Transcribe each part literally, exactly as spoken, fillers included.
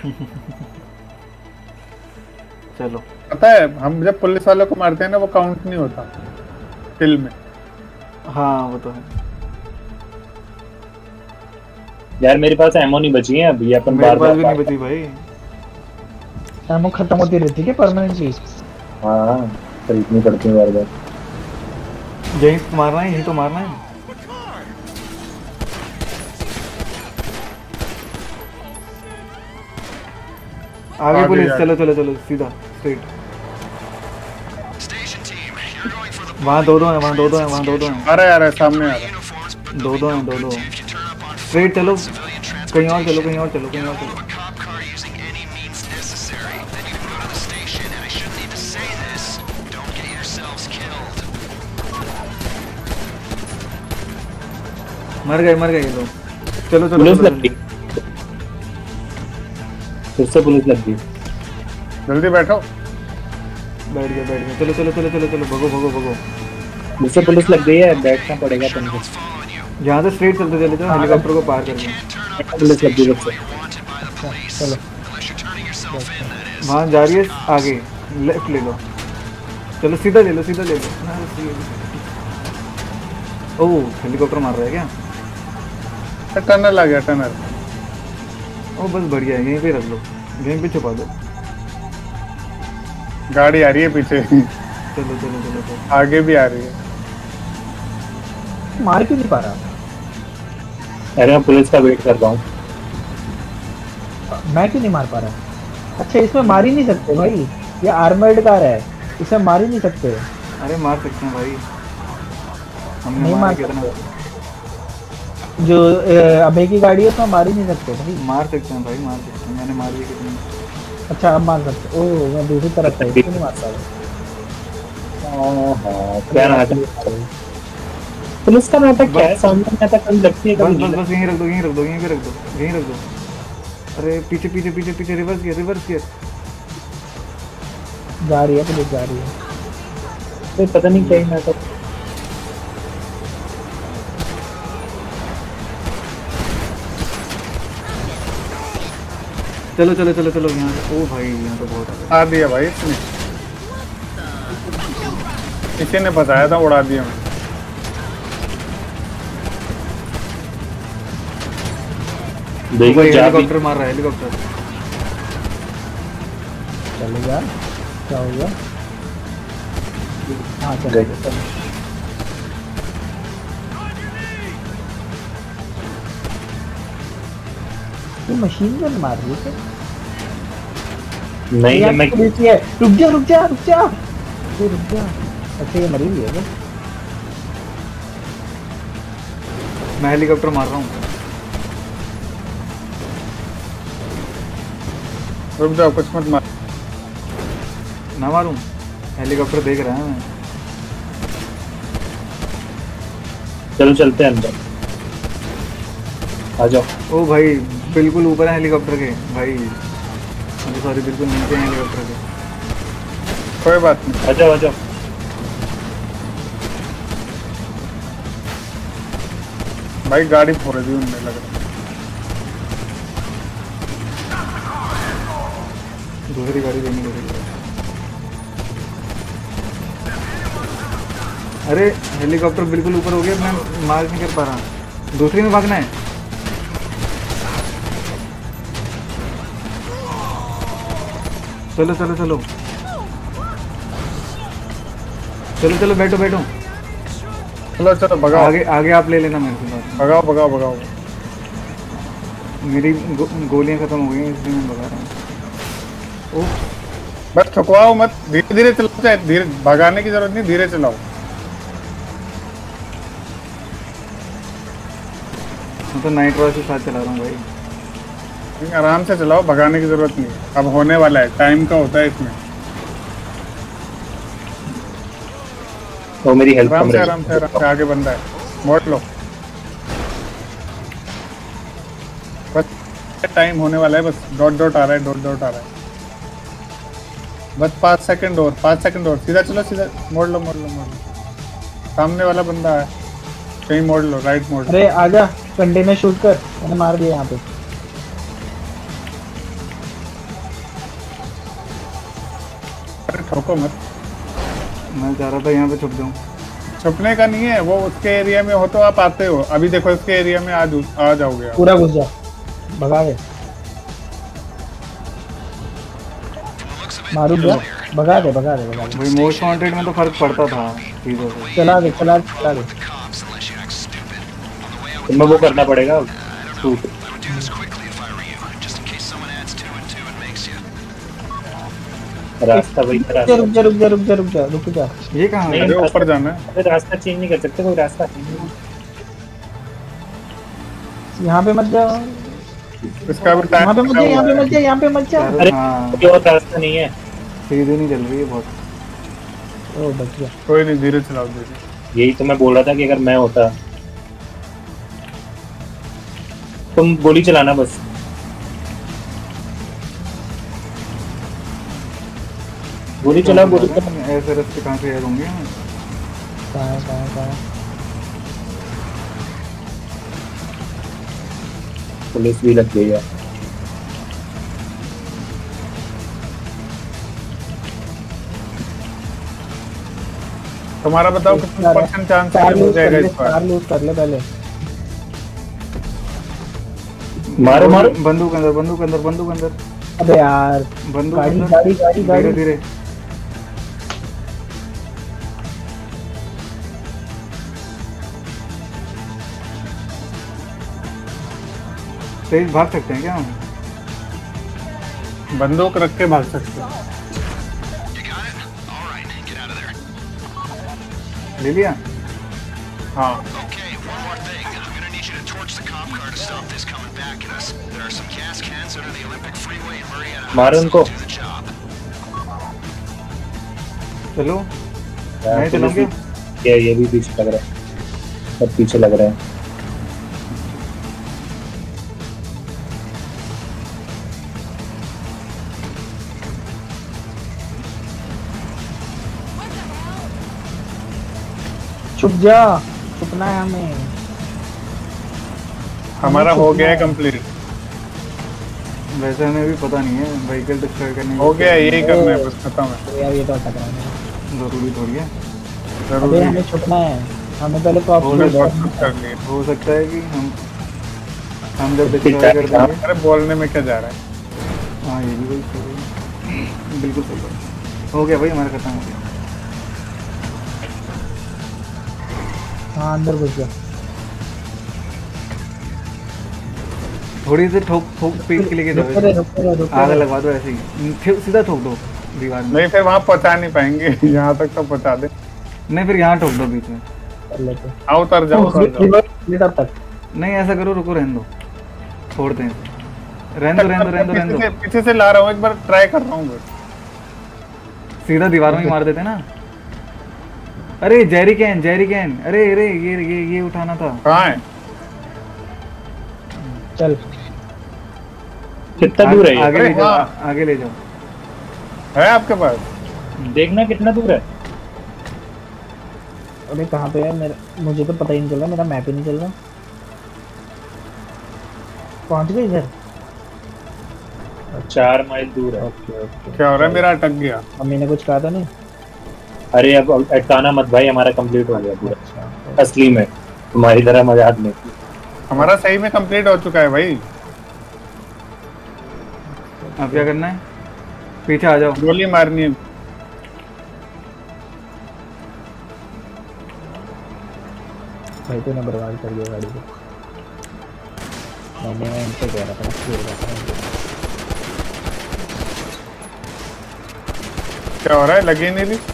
चलो पता है हम जब पुलिस वालों को मारते हैं ना वो काउंट नहीं होता किल में। हाँ वो तो है यार मेरे पास एमो नहीं बची है अभी अपन मेरे बार पास बार भी नहीं बची भाई। एमो खत्म होती रहती है क्या परमानेंटली? हाँ खरीदनी पड़ती है बार बार। यहीं तो मारना है, यहीं तो मारना है। आगे आगे पुलिस, जा। चलो चलो चलो सीधा स्ट्रेट। वहाँ दो दो हैं, वहाँ दो दो हैं, वहाँ दो दो हैं, आ रहा है आ रहा है सामने आ रहा है। दो दो हैं, दो दो हैं। स्ट्रेट चलो, कहीं और चलो, कहीं और चलो, कहीं और चलो। मर गए मर गए ये लोग। चलो चलो पुलिस चलो, लग गई, फिर से पुलिस लग गई। जल्दी बैठो। बैठ गए बैठ गए, चलो चलो चलो चलो चलो, भगो भगो भगो। मुझसे पुलिस लग गई है, बैठना पड़ेगा तुमको। यहाँ से स्ट्रेट चलते चले जाओ, हेलीकॉप्टर को पार करके। पुलिस लग गई मुझसे। चलो वहाँ जा रही है आगे, लेफ्ट ले लो। चलो सीधा ले लो, सीधा ले लो। ओह हेलीकॉप्टर मार रहा है क्या? टनल आ गया टनल। ओ बस बढ़िया है, यहीं पे रख लो, यहीं पे छुपा दो। गाड़ी आ रही है पीछे। चलो चलो चलो चलो। आगे भी आ रही है। मार क्यों नहीं पा रहा? अरे मैं पुलिस का वेट कर रहा हूँ। मैं क्यों नहीं मार पा रहा? अच्छा इसमें मार ही नहीं सकते भाई, ये आर्मर्ड कार है, इसमें मार ही नहीं सकते। अरे मार सकते हैं भाई, हमने नहीं मार मार कितना। सकते। जो अबे की गाड़ी है उसमें मार ही नहीं सकते भाई। मार सकते हैं भाई, मार सकते हैं, मैंने मारी है कितनी। अच्छा अब मार सकते। ओह मैं दूसरी तरफ था, इसको नहीं मार पा रहा। क्या नाटक, पुलिस का नाटक क्या है? सामने में आता कभी लगती है बस कभी बस नहीं। बस यहीं रख दो, यहीं रख दो, यहीं पे रख दो, यहीं रख दो। अरे पीछे पीछे पीछे पीछे, रिवर्स गियर, रिवर्स गियर। जा रही है पुलिस, जा रही है। तो पता नहीं क्या ही नाटक। चलो चलो चलो चलो यहाँ से। ओ भाई यहाँ तो बहुत आ दिया भाई इसने, किसी ने बताया था, उड़ा दिया मैंने। देखो जा भी हेलीकॉप्टर मार रहा है, हेलीकॉप्टर। चले जा, क्या हो गया? हाँ चल गए। ये मशीन गन मार रही है। नहीं है मैं पुलिस है, रुक जा रुक जा रुक जा, ये रुक जा। अच्छा ये मरी हुई है क्या? मैं हेलीकॉप्टर मार रहा हूँ। रुक जाओ, कुछ मत मार। ना मारूं, हेलीकॉप्टर देख रहा है मैं। चलो चलते हैं अंदर, आ जाओ। ओ भाई बिल्कुल ऊपर है हेलीकॉप्टर के भाई, मुझे सॉरी, बिल्कुल नीचे है हेलीकॉप्टर के। कोई बात नहीं, आ जाओ आ जाओ। भाई गाड़ी फोड़ दी उनने लग रहा। दूसरी गाड़ी देनी पड़ेगी। अरे हेलीकॉप्टर बिल्कुल ऊपर हो गया, मैं मार नहीं कर पा रहा। दूसरी में भागना है। चलो चलो चलो चलो चलो, बैठो बैठो। चलो चलो भगाओ, आगे आगे आप ले लेना मेरे से बात। भगाओ भगाओ भगाओ। मेरी गो, गोलियां खत्म हो गई हैं, इसलिए मैं भगा रहा हूँ। ओह बस ठुकवाओ मत, धीरे धीरे चलाओ, चाहे धीरे, भगाने की जरूरत नहीं, धीरे चलाओ। मैं तो नाइट रॉय के साथ चला रहा हूँ भाई। नहीं, आराम से चलाओ, भगाने की जरूरत नहीं। अब होने वाला है, टाइम का होता है इसमें। तो मेरी हेल्प आराम कम से रही। आराम से आराम से, आगे बंदा है, मोड़ लो। बस टाइम होने वाला है, बस डॉट डॉट आ रहा है, डॉट डॉट आ रहा है। बस पाँच सेकंड और, पाँच सेकंड और, सीधा चलो, सीधा मोड़ लो मोड़ लो मोड़ लो। सामने वाला बंदा है, कहीं मोड़ लो, राइट मोड़ लो। अरे आजा, कंटेनर शूट कर, मैंने मार दिया यहाँ पे। अरे ठोको मत। मैं चाह रहा था यहाँ पे छुप जाऊँ। छुपने का नहीं है, वो उसके एरिया में हो तो आप आते हो। अभी देखो इसके एरिया में आज आ जाओगे आप। पूरा घुस जा, भगा दे, मारू गया, भगा दे भगा दे भगा दे। भाई मोस्ट वांटेड में तो फर्क पड़ता था चीज़ों से। चला दे चला दे चला दे। तुम्हें वो करना पड़ेगा शूट। रास्ता वही रुक जा रुक जा रुक जा रुक जा रुक जा रुक जा। ये कहाँ है? अरे ऊपर जाना है। अरे रास्ता चेंज नहीं कर सकते, कोई रास्ता नहीं। यहाँ पे मत जा, इसका भी यहाँ पे मत जा, यहाँ पे मत जा, यहाँ पे मत जा। अरे हाँ कोई और रास्ता नहीं है। सीधी नहीं चल रही है बहुत। ओ बच गया। कोई नहीं, धीरे चलाओ धीरे। यही तो मैं बोल रहा था कि अगर मैं होता। तुम गोली चलाना बस। गोली चलाओ गोली चलाओ। ऐसे रास्ते कहाँ से होंगे? कहाँ है कहाँ है कहाँ है? पुलिस भी लग गई है। तुम्हारा बताओ कितना परसेंट चांस कार हो लूज कर जाएगा ले, इस बार? कार लूज कर ले पहले। मारो मारो। बंदूक अंदर, बंदूक अंदर, बंदूक अंदर, अबे यार, बंदूक गाड़ी अंदर। गाड़ी गाड़ी धीरे गाड़ी। धीरे। तेज भाग सकते हैं क्या हम? बंदूक रख के भाग सकते हो। ले लिया? हाँ मारो उनको। चलो यार, नहीं पुलिस चलोगे? भी- ये ये भी पीछे लग रहा है, सब पीछे लग रहे हैं। छुप जा, छुपना है हमें। हमारा हो गया है कंप्लीट। वैसे हमें भी पता नहीं है व्हीकल डिस्ट्रॉय करने हो गया, यही करना है बस, खत्म है। तो यार ये तो अटक रहा है। जरूरी थोड़ी है। अबे जरूरी हमें छुपना है, हमें पहले तो हमने आप बहुत कुछ कर लिया। हो सकता है कि हम हम जब डिस्ट्रॉय कर देंगे। अरे बोलने में क्या जा रहा है? हाँ ये भी वही सही है। बिल्कुल सही बात। हो गया भाई, हमारा खत्म हो गया। हाँ अंदर घुस गया। थोड़ी सी ठोक ठोक पीट के लेके रुक जाओ। रे, रुक रे, रुक आग रे। लगवा दो ऐसे ही, फिर सीधा ठोक दो दीवार में। नहीं फिर वहाँ पहुँचा नहीं पाएंगे। यहाँ तक तो पहुँचा दे। नहीं फिर यहाँ ठोक दो बीच में। कर लेते। आओ उतर जाओ उतर जाओ। रिवर्स तब तक। नहीं ऐसा करो, रुको रहने दो, छोड़ते हैं। रहने दो रहने दो रहने दो रहने पीछे से दो। पीछे से ला रहा हूँ, एक बार ट्राई कर रहा हूँ बस। सीधा दीवार में ही मार देते ना। अरे जेरी कैन, जेरी कैन, अरे अरे ये ये ये उठाना था। कहाँ है? चल कितना दूर है ये? आगे ले अरे जाओ, हाँ। आगे ले जाओ। है आपके पास? देखना कितना दूर है। अबे कहाँ पे है मेरा, मुझे तो पता ही नहीं चल रहा, मेरा मैप ही नहीं चल रहा। पहुँच गए इधर? चार माइल दूर है। Okay okay. क्या हो रहा है? मेरा अटक गया। मम्मी ने कुछ कहा था नहीं? अरे अब अटकाना मत भाई, हमारा कंप्लीट हो गया पूरा अच्छा असली में, तुम्हारी तरह मजाक में। हमारा सही में कंप्लीट हो चुका है भाई। अब क्या करना है? पीछे आ जाओ। गोली मारनी है। भाई तूने बर्बाद कर दिया गाड़ी को। मैंने इनसे कह रहा था खेल रहा था। क्या हो रहा है? लगी नहीं रही।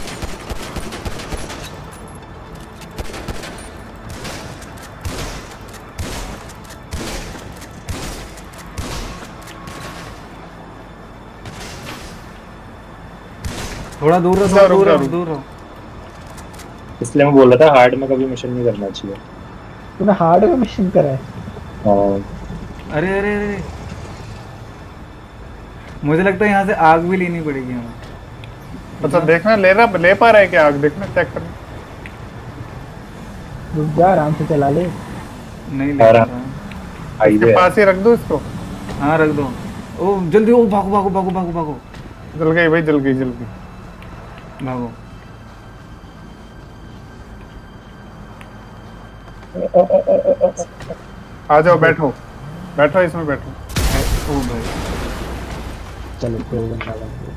थोड़ा दूर रहो, रुक थोड़ा जाओ, दूर रुक रहो, जाओ। दूर रहो। इसलिए मैं बोल रहा था हार्ड में कभी मिशन नहीं करना चाहिए। तूने हार्ड में मिशन करा है? और अरे अरे अरे मुझे लगता है यहाँ से आग भी लेनी पड़ेगी हमें। अच्छा देखना ले रहा, ले पा रहा है क्या आग? देखना चेक करना। रुक जा, आराम से चला ले। नहीं ले आराम। रहा। इसके हाईवे पास ही रख दो इसको। हाँ रख दो। ओ जल्दी, ओ भागो भागो भागो भागो भागो। जल गई भाई, जल गई जल गई। भागो। आ जाओ, बैठो बैठो, इसमें बैठो। ओ भाई चलो कोई बंदा लग गया।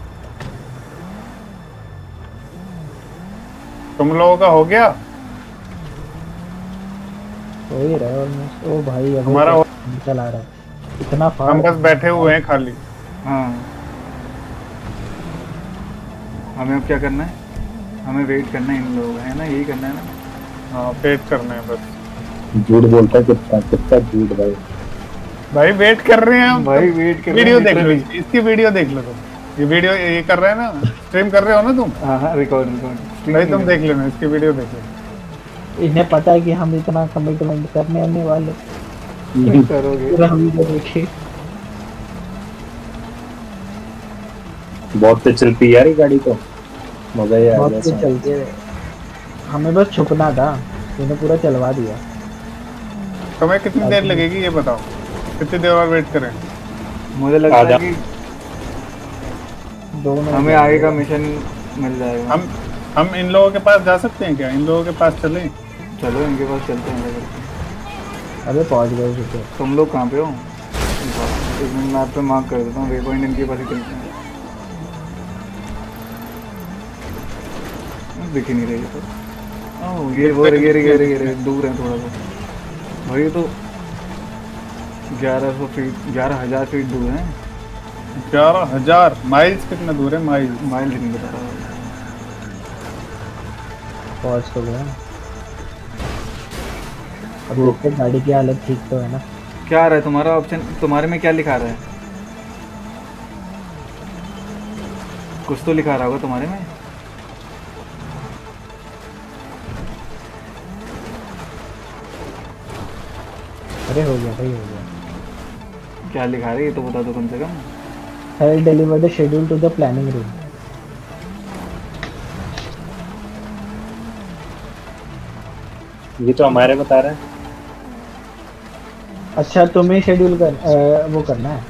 तुम लोगों का हो गया? हो ही रहा है ऑलमोस्ट। ओ भाई अभी हमारा तो हो- चला रहा है इतना हम फास्ट। बस बैठे हुए हैं खाली। हाँ, हमें अब क्या करना है? हमें वेट करना है इन लोगों का, है ना? यही करना है ना? हाँ, वेट करना है बस। झूठ बोलता है कितना कितना झूठ भाई। भाई वेट कर रहे हैं हम। भाई वेट कर रहे वीडियो हैं देख लो, literally। इसकी वीडियो देख लो तुम। ये वीडियो ये कर रहे हैं ना, स्ट्रीम कर रहे हो ना तुम? हाँ हाँ, रिकॉर्ड रिकॉर्ड। भाई तुम देख लेना, इसकी वीडियो देख लो। इन्हें पता है कि हम इतना कमिटमेंट करने आने वाले। करोगे। पूरा वीडियो देखिए। बहुत तेज चलती है यार ये गाड़ी तो, मजा ही आ बहुत गया कुछ इसमें। चलते है। हमें बस छुपना था, इन्हें पूरा चलवा दिया। तुम्हें कितनी देर लगेगी ये बताओ, कितनी देर और वेट करें? मुझे लगता आधा। है कि दोनों हमें आगे का मिशन मिल जाएगा। हम हम इन लोगों के पास जा सकते हैं क्या? इन लोगों के पास चलें? चलो इनके पास चलते हैं करके। अबे पहुंच गए छुपे। तुम लोग कहाँ पे हो? एक मिनट मैप पे मार्क कर देता हूँ, वे पॉइंट इनके पास ही चलते हैं। दिख ही नहीं रही तो। ओह ये वो ये ये ये ये दूर है थोड़ा सा भाई। तो ग्यारह सौ फीट ग्यारह हजार फीट दूर है। ग्यारह हजार माइल्स कितना दूर है? माइल्स माइल नहीं बता रहा। पहुंच तो गए। अब देखते हैं गाड़ी की हालत ठीक तो है ना। क्या आ रहा है तुम्हारा ऑप्शन? तुम्हारे में क्या लिखा रहा है? कुछ तो लिखा रहा होगा तुम्हारे में। अरे हो गया भाई, हो गया। क्या लिखा रहा है ये तो बता दो कम से कम। Have delivered the schedule to the planning room. ये तो हमारे बता रहा है। अच्छा तुम्हें शेड्यूल कर अ, वो करना है,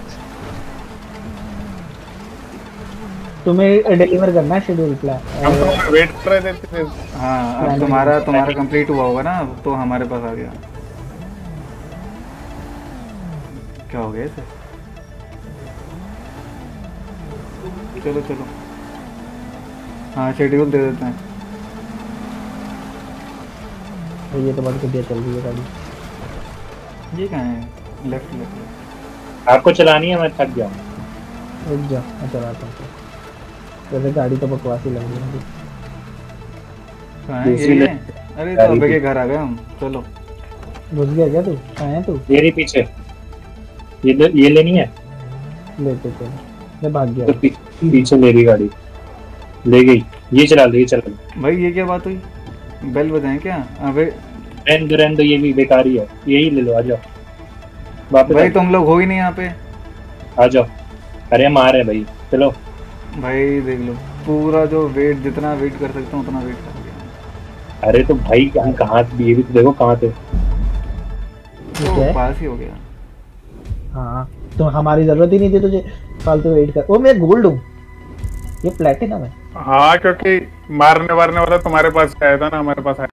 तुम्हें डिलीवर करना है शेड्यूल हम प्लान। तो वेट कर रहे थे फिर। हाँ अब तुम्हारा तुम्हारा कंप्लीट हुआ होगा ना, तो हमारे पास आ गया। क्या हो गया इसे? चलो चलो हाँ शेड्यूल दे देते हैं। तो ये तो बहुत बढ़िया चल रही है गाड़ी। ये कहाँ है? Left left. आपको चलानी है, मैं थक गया हूँ। रुक जा मैं चलाता हूँ। वैसे गाड़ी तो बकवास ही लग रही है मुझे। कहाँ है? दूसरी यही ले- है? अरे तो अबे के घर आ गए हम। चलो घुस गया क्या तू? कहाँ है तू? ये रही पीछे, ये ले, ये लेनी है लेते चल। मैं भाग गया। तो पी, पीछे ले रही गाड़ी, ले गई। ये चला ले, ये चला ले। भाई ये क्या बात हुई? बेल बजाएं क्या? अबे रहने दो रहने दो, ये भी बेकार ही है। यही ले लो, आ जाओ वापस। भाई आ जाओ, तुम लोग हो ही नहीं यहाँ पे। आ जाओ। अरे हम आ रहे हैं भाई, चलो। भाई देख लो पूरा जो वेट, जितना वेट कर सकता हूँ उतना वेट कर लिया। अरे तो भाई हम कहाँ थे, ये भी तो देखो कहाँ थे। ये क्या है? तो पास ही हो गया। हाँ तो हमारी जरूरत ही नहीं थी तुझे फालतू वेट कर। ओ मैं गोल्ड हूँ, ये प्लेटिनम है। हाँ क्योंकि मारने वारने वाला तुम्हारे पास आया था ना, हमारे पास आया।